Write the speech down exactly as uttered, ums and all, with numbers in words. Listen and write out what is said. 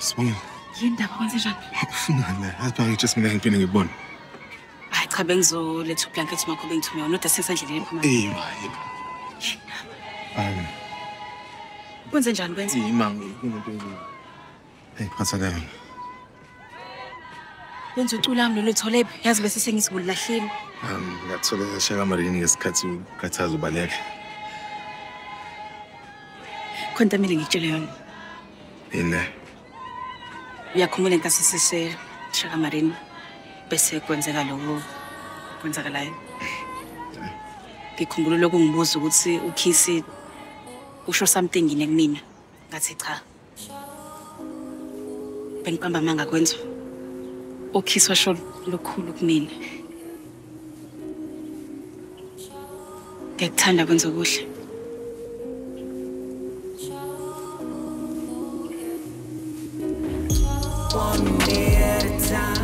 Sibongile. Yini ndaba kwenze njani? Ufunani la? Hayi just mina ngiphinda ngibona. Hayi cha bengizoletha ublanket makho bengithumela noda sesandleni ephuma. Eh hayi. Um. Kwenze njani kwenze? Imangi umuntu ngini. Hey, phathakala. Kwenze ucula lami lolithole phi? Yazi bese sengisibulahlile. Um, ngathola shaka marini ngesikhathi ukhathaza ubaleka. Khona mina ngitshele yona. Yini? Uyakhumbula inkathi sise shaka marini bese kwenzeka lokho kwenzakalayo. Ngikhumbula lokho ngibuza ukuthi ukhisi usho something yini kumina. Ngathi cha. Bengiqamba manga Kwenzo. Ukhisi washo lokhulu kumina. Ngikuthanda Kwenzo kuhle. One day at a time.